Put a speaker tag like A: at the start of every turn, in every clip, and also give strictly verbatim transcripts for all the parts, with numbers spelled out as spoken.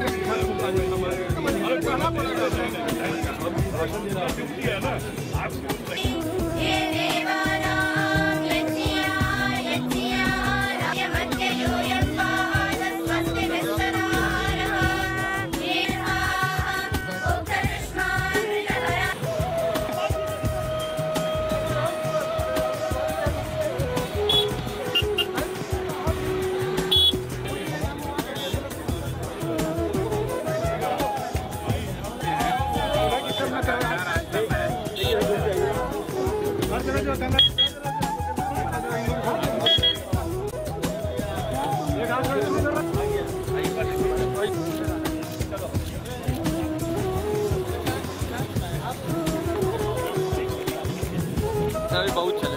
A: बहुत चले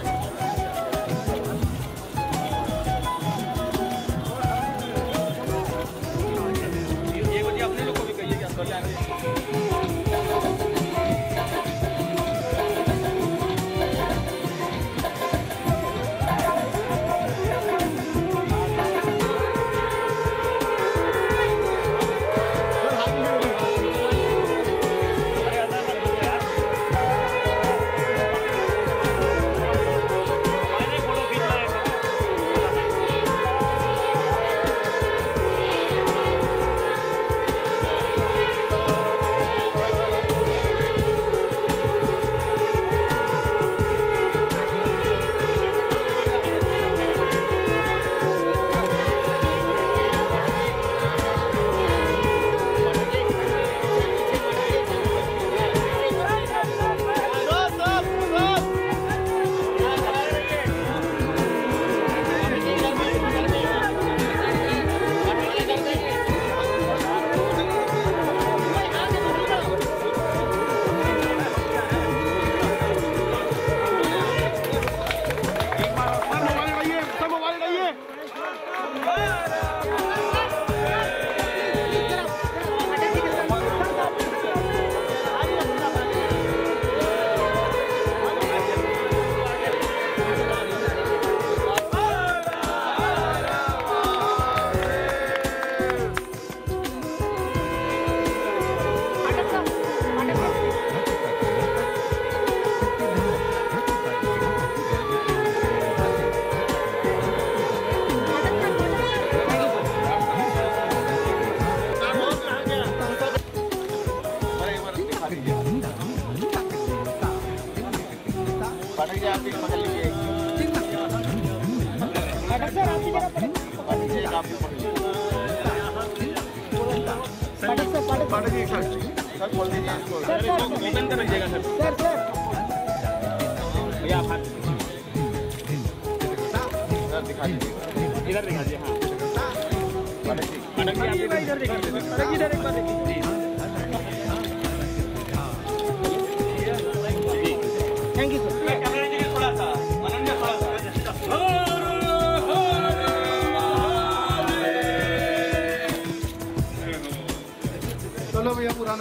A: ये बोलिए अपने लोग को भी कहिए क्या कर जाएंगे। इधर दिखा दीजिए। हाँ इधर दिखा दीजिए। इधर एक बार देखिए। Thank you sir. थोड़ा सा चलो भैया पुराना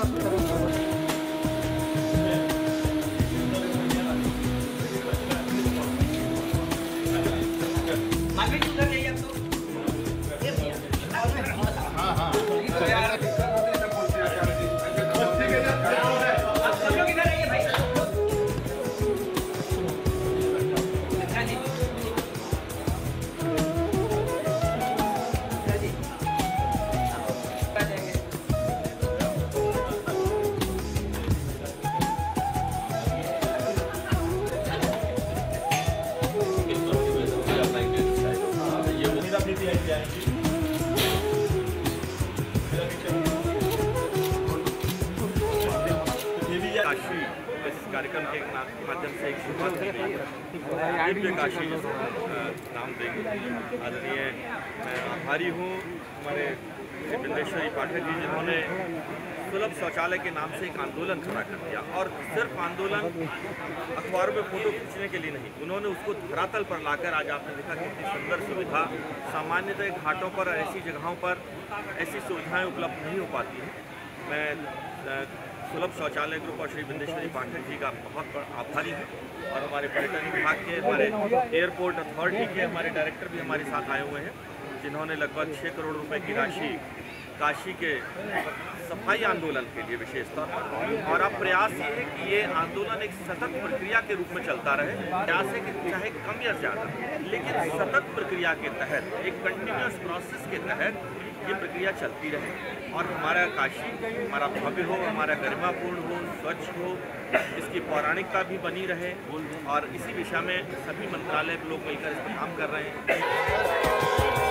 A: काशी इस कार्यक्रम के माध्यम से एक शुरुआत की गई है। दिव्य काशी नाम देंगे। आदरणीय मैं आभारी हूँ हमारे श्री बिंदेश्वरी पाठक जी, जिन्होंने सुलभ शौचालय के नाम से एक आंदोलन खड़ा कर दिया। और सिर्फ आंदोलन अखबारों में फोटो खींचने के लिए नहीं, उन्होंने उसको धरातल पर लाकर आज आपने देखा कितनी सुंदर सुविधा। सामान्यतः घाटों पर ऐसी जगहों पर ऐसी सुविधाएं उपलब्ध नहीं हो पाती हैं। मैं सुलभ शौचालय ग्रुप और श्री बिंदेश्वरी पाठक जी का बहुत बड़ा आभारी हूँ। और हमारे पर्यटन विभाग के, हमारे एयरपोर्ट अथॉरिटी के हमारे डायरेक्टर भी हमारे साथ आए हुए हैं, जिन्होंने लगभग छः करोड़ रुपए की राशि काशी के सफाई आंदोलन के लिए विशेष तौर पर, और अब प्रयास ये है कि ये आंदोलन एक सतत प्रक्रिया के रूप में चलता रहे। प्रयास है कि चाहे कम या ज़्यादा, लेकिन सतत प्रक्रिया के तहत, एक कंटिन्यूस प्रोसेस के तहत ये प्रक्रिया चलती रहे और हमारा काशी हमारा भव्य हो, हमारा गरिमापूर्ण हो, स्वच्छ हो, इसकी पौराणिकता भी बनी रहे, और इसी दिशा में सभी मंत्रालय के लोग मिलकर इस पर काम कर रहे हैं।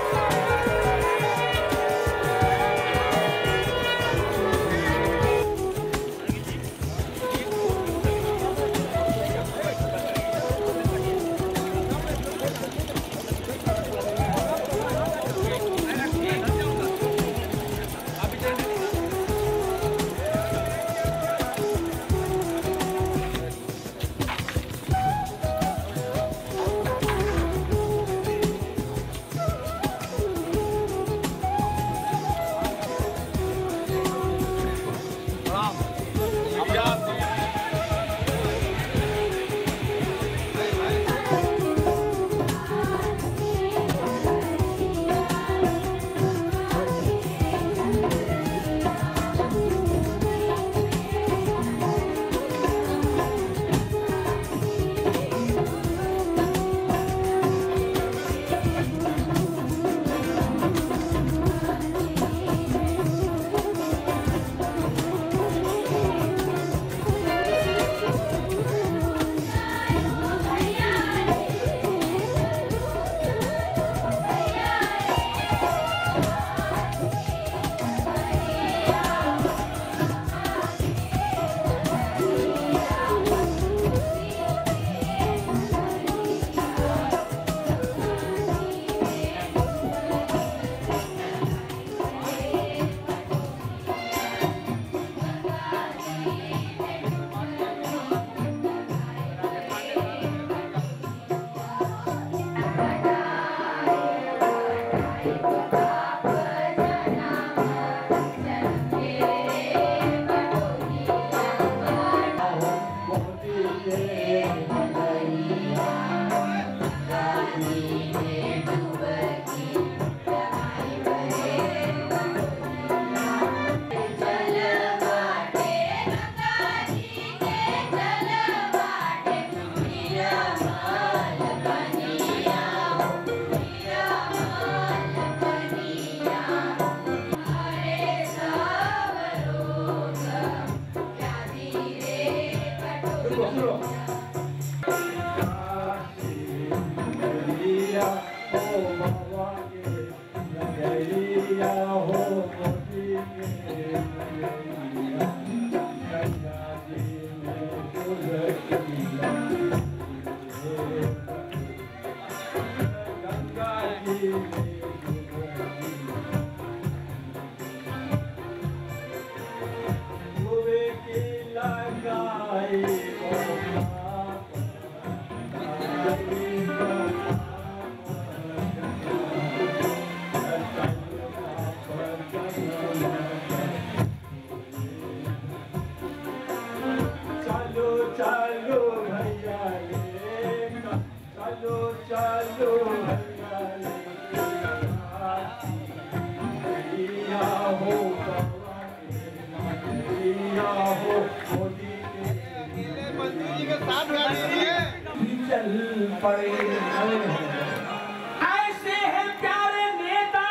B: ऐसे हैं प्यारे नेता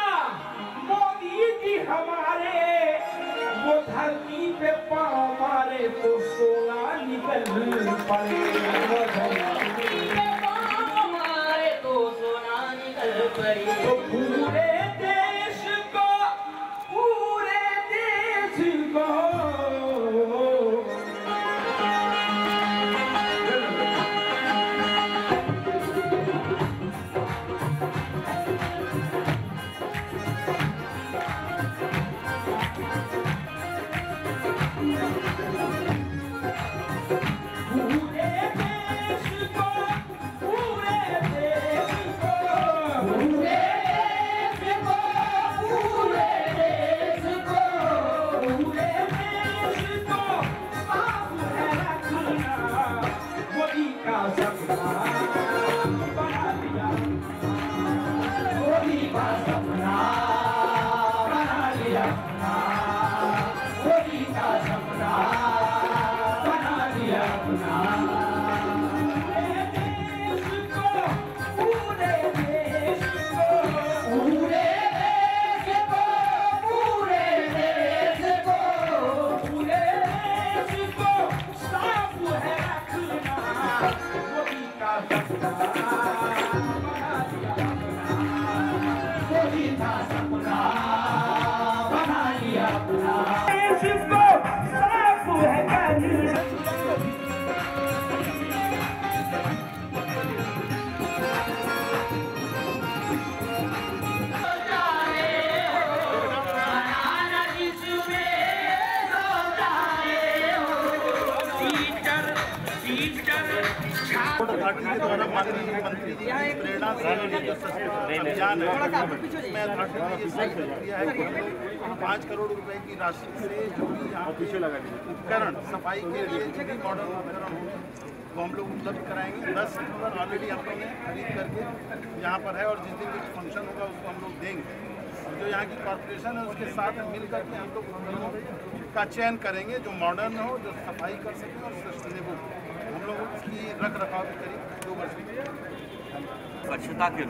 B: मोदी जी हमारे, वो धरती पे पाँव मारे तो सोना निकल पड़े, वो धरती पे पाँव मारे तो सोना निकल पड़े। तो पूरे देश को, पूरे देश को पूरे
C: अथॉरिटी के द्वारा माननीय मंत्री जी की प्रेरणा से जो स्वच्छता अभियान है उसमें अथॉरिटी ने ये किया है कि पाँच करोड़ रुपए की राशि से जो भी यहाँ पे उपकरण सफाई के लिए जो भी मॉडर्न उपकरण होंगे वो हम लोग उपलब्ध कराएंगे। दस सितंबर ऑलरेडी हम लोग ने खरीद करके यहाँ पर है और जिस दिन कुछ फंक्शन होगा उसको हम लोग देंगे। और जो यहाँ की कॉर्पोरेशन है उसके साथ मिल करके हम लोग उपकरणों का चयन करेंगे जो मॉडर्न हो, जो सफाई कर सकें और सस्टेनेबल। हम लोग उसकी रख रखाव भी करीब दो वर्ष
D: स्वच्छता के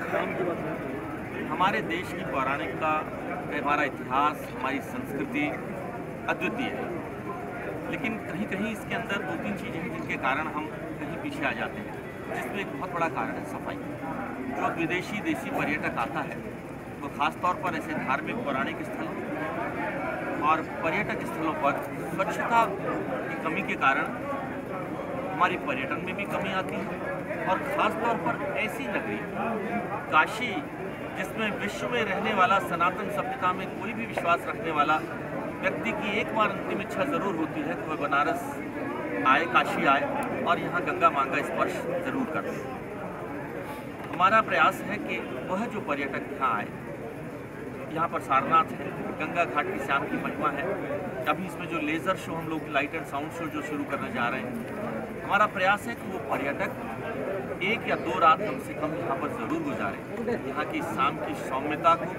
D: रूप हमारे देश की पौराणिकता, हमारा इतिहास, हमारी संस्कृति अद्वितीय है, लेकिन कहीं कहीं इसके अंदर दो तीन चीज़ें हैं जिनके कारण हम कहीं पीछे आ जाते हैं, जिसमें एक बहुत बड़ा कारण है सफाई। जो विदेशी देशी पर्यटक आता है तो ख़ास तौर पर ऐसे धार्मिक पौराणिक स्थलों और पर्यटक स्थलों पर स्वच्छता की कमी के कारण हमारी पर्यटन में भी कमी आती है। और ख़ास तौर पर ऐसी नगरी काशी, जिसमें विश्व में रहने वाला सनातन सभ्यता में कोई भी विश्वास रखने वाला व्यक्ति की एक बार अंतिम इच्छा ज़रूर होती है कि वह बनारस आए, काशी आए और यहाँ गंगा माँ का स्पर्श ज़रूर कर ले। हमारा प्रयास है कि वह जो पर्यटक यहाँ आए, यहाँ पर सारनाथ है, गंगा घाट की श्याम की महिमा है, अभी इसमें जो लेज़र शो हम लोग लाइट एंड साउंड शो जो शुरू करने जा रहे हैं, हमारा प्रयास है कि वो पर्यटक एक या दो रात कम से कम यहाँ पर ज़रूर गुजारें, यहाँ की शाम की सौम्यता को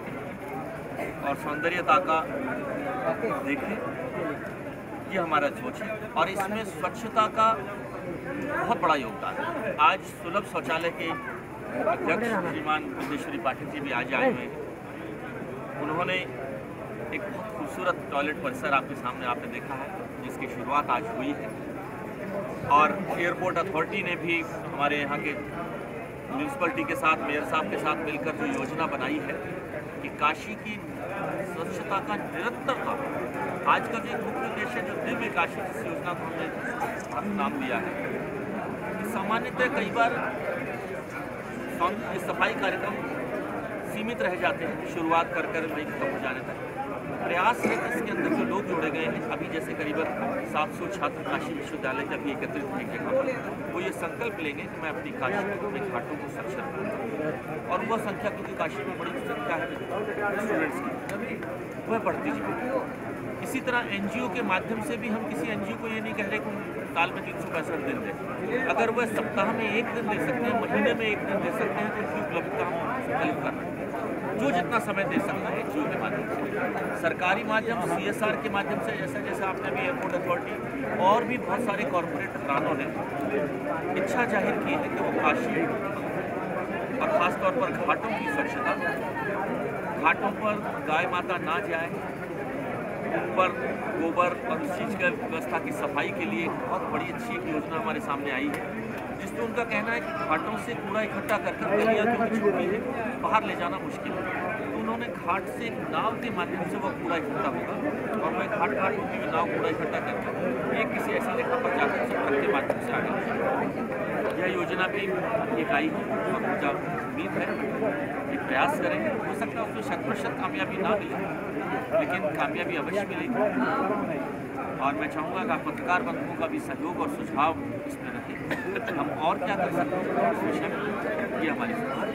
D: और सौंदर्यता का देखें। ये हमारा सोच है और इसमें स्वच्छता का बहुत बड़ा योगदान है। आज सुलभ शौचालय के अध्यक्ष श्रीमान विदेश्वरी पाठक जी भी आज आए हुए हैं। उन्होंने एक बहुत खूबसूरत टॉयलेट परिसर आपके सामने आपने देखा है, जिसकी शुरुआत आज हुई है। और एयरपोर्ट अथॉरिटी ने भी हमारे यहाँ के म्यूनसिपलिटी के साथ, मेयर साहब के साथ मिलकर जो योजना बनाई है कि काशी की स्वच्छता का निरंतरता, आज का जो मुख्य उद्देश्य है जो दिव्य काशी जिस योजना को हमने नाम दिया है, कि सामान्यतः कई बार सफाई कार्यक्रम सीमित रह जाते हैं, शुरुआत कर कर वही खत्म हो जाने तक। प्रयास है कि इसके अंदर जो लोग जोड़े गए हैं, अभी जैसे करीबन सात सौ छात्र काशी विश्वविद्यालय के अभी एकत्रित हैं जगह पर, वो ये संकल्प लेंगे कि मैं अपनी काशी को, अपने घाटों को स्वच्छ रखूँ। और वह संख्या, क्योंकि काशी में बड़ी संख्या है स्टूडेंट्स की, वह बढ़ती जाए। इसी तरह एनजीओ के माध्यम से भी हम किसी एनजीओ को ये नहीं कह रहे कि साल में तीन सौ पैंसठ दिन दें। अगर वह सप्ताह में एक दिन दे सकते हैं, महीने में एक दिन दे सकते हैं, तो उसकी उपलब्धता हम संकलित कर रहे हैं। जो जितना समय दे सकता है एनजीओ के माध्यम से, सरकारी माध्यम, सीएसआर के माध्यम से, जैसा जैसा आपने भी एयरपोर्ट अथॉरिटी और भी बहुत सारे कॉरपोरेट घरानों ने इच्छा जाहिर की है कि वो काशी और ख़ास तौर पर घाटों की स्वच्छता, घाटों पर गाय माता ना जाए, उन पर गोबर और उस चीज़ की व्यवस्था की सफाई के लिए बहुत बड़ी अच्छी एक योजना हमारे सामने आई है, जिसमें उनका कहना है कि घाटों से कूड़ा इकट्ठा कर कर गलियाँ क्योंकि छोटी है, बाहर ले जाना मुश्किल है, तो उन्होंने घाट से एक नाव के माध्यम से वह कूड़ा इकट्ठा होगा और वह घाट घाट होती हुई नाव कूड़ा इकट्ठा करके एक किसी ऐसी जगह पर जाकर उसे ट्रक के माध्यम से आगे। यह योजना भी एक आई है और मुझे उम्मीद है कि प्रयास करेंगे। हो सकता है उसमें शत प्रतिशत कामयाबी ना मिले, लेकिन कामयाबी अवश्य मिलेगी। और मैं चाहूँगा कि पत्रकार बंधुओं का भी सहयोग और सुझाव इसमें रहे, हम और क्या कर सकते हैं इस विषय में, ये हमारी